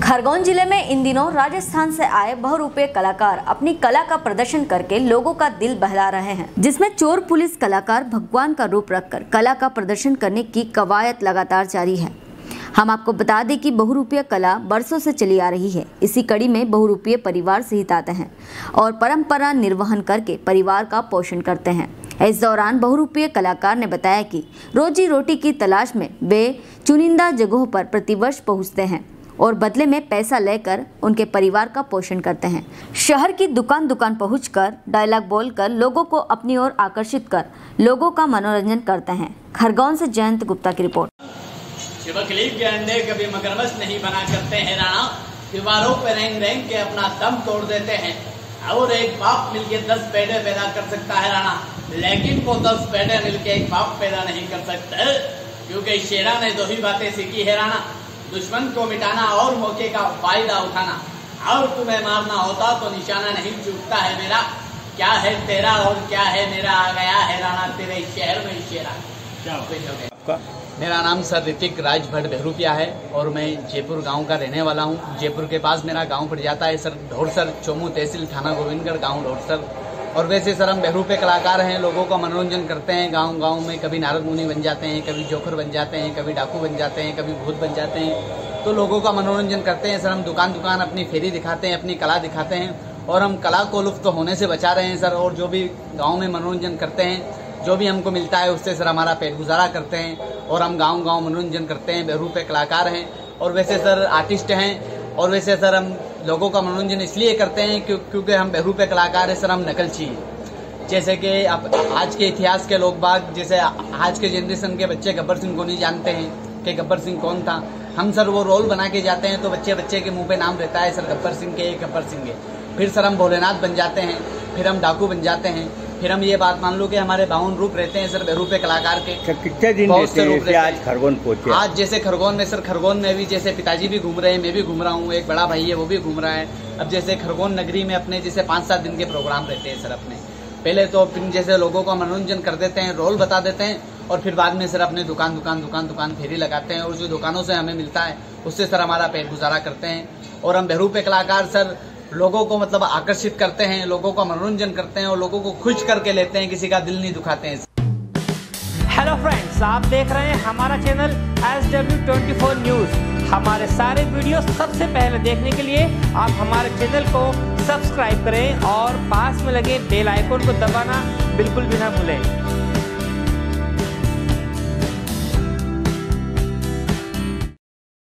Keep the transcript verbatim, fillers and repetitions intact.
खरगोन जिले में इन दिनों राजस्थान से आए बहुरूपीय कलाकार अपनी कला का प्रदर्शन करके लोगों का दिल बहला रहे हैं, जिसमें चोर पुलिस कलाकार भगवान का रूप रखकर कला का प्रदर्शन करने की कवायद लगातार जारी है। हम आपको बता दें कि बहुरूपीय कला बरसों से चली आ रही है। इसी कड़ी में बहुरूपीय परिवार से हित आते हैं और परंपरा निर्वहन करके परिवार का पोषण करते हैं। इस दौरान बहुरूपीय कलाकार ने बताया कि रोजी रोटी की तलाश में वे चुनिंदा जगहों पर प्रतिवर्ष पहुंचते हैं और बदले में पैसा लेकर उनके परिवार का पोषण करते हैं। शहर की दुकान दुकान पहुंचकर डायलॉग बोलकर लोगों को अपनी ओर आकर्षित कर लोगों का मनोरंजन करते हैं। खरगोन से जयंत गुप्ता की रिपोर्ट। शिवकलीफ के अंडे कभी मगरमच्छ नहीं बना करते हैं राणा, दीवारों पर रेंग रेंग के अपना दम तोड़ देते हैं। और एक बाप मिलके दस बेटे पैदा कर सकता है राणा, लेकिन वो दस बेटे मिलके एक बाप पैदा नहीं कर सकते, क्योंकि शेरा ने दो ही बातें सीखी है राणा, दुश्मन को मिटाना और मौके का फायदा उठाना। और तुम्हें मारना होता तो निशाना नहीं चूकता है मेरा, क्या है तेरा और क्या है मेरा, आ गया है राणा तेरे शहर में शेरा। क्या आपका? मेरा नाम सर ऋतिक राज भट्ट बहरूपिया है और मैं जयपुर गांव का रहने वाला हूं। जयपुर के पास मेरा गांव पड़ जाता है सर ढोरसर, चोमू तहसील, थाना गोविंदगढ़, गांव ढोरसर। और वैसे सर हम बहरूपे कलाकार हैं, लोगों का मनोरंजन करते हैं गांव गांव में। कभी नारद मुनि बन जाते हैं, कभी जोकर बन जाते हैं, कभी डाकू बन जाते हैं, कभी भूत बन जाते हैं, तो लोगों का मनोरंजन करते हैं सर। हम दुकान दुकान अपनी फेरी दिखाते हैं, अपनी कला दिखाते हैं और हम कला को लुप्त होने से बचा रहे हैं सर। और जो भी गाँव में मनोरंजन करते हैं, जो भी हमको मिलता है उससे सर हमारा पेट गुजारा करते हैं और हम गांव गांव मनोरंजन करते हैं। बहरूपे कलाकार हैं और वैसे सर आर्टिस्ट हैं। और वैसे सर हम लोगों का मनोरंजन इसलिए करते हैं क्यों, क्योंकि हम बहरूपे कलाकार हैं सर। हम नकलची हैं, जैसे कि अब आज के इतिहास के लोग बाग, जैसे आज के जनरेशन के बच्चे गब्बर सिंह को नहीं जानते हैं कि गब्बर सिंह कौन था। हम सर वो रोल बना के जाते हैं तो बच्चे बच्चे के मुँह पे नाम रहता है सर गब्बर सिंह के, गब्बर सिंह के। फिर सर हम भोलेनाथ बन जाते हैं, फिर हम डाकू बन जाते हैं, फिर हम ये बात मान लो कि हमारे बावन रूप रहते हैं सर बहरूपे कलाकार के। कितने दिन बहुत से रूप रहते आज खरगोन पहुंचे? आज जैसे खरगोन में सर, खरगोन में भी जैसे पिताजी भी घूम रहे हैं, मैं भी घूम रहा हूँ, एक बड़ा भाई है वो भी घूम रहा है। अब जैसे खरगोन नगरी में अपने जैसे पाँच सात दिन के प्रोग्राम रहते हैं सर अपने। पहले तो फिर जैसे लोगों का मनोरंजन कर देते हैं, रोल बता देते हैं और फिर बाद में सर अपने दुकान दुकान दुकान दुकान फेरी लगाते हैं और जो दुकानों से हमें मिलता है उससे सर हमारा पेट गुजारा करते हैं। और हम बहरूपे कलाकार सर लोगों को मतलब आकर्षित करते हैं, लोगों का मनोरंजन करते हैं और लोगों को खुश करके लेते हैं, किसी का दिल नहीं दुखाते हैं। हेलो फ्रेंड्स, आप देख रहे हैं हमारा channel S W twenty four news. हमारे सारे वीडियो सबसे पहले देखने के लिए आप हमारे चैनल को सब्सक्राइब करें और पास में लगे बेल आइकन को दबाना बिल्कुल भी ना भूलें।